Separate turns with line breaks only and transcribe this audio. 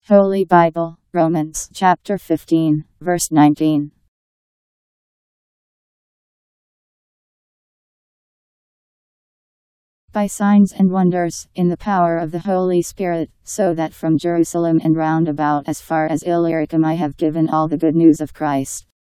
Holy Bible, Romans chapter 15, verse 19. By signs and wonders, in the power of the Holy Spirit, so that from Jerusalem and round about as far as Illyricum I have given all the good news of Christ.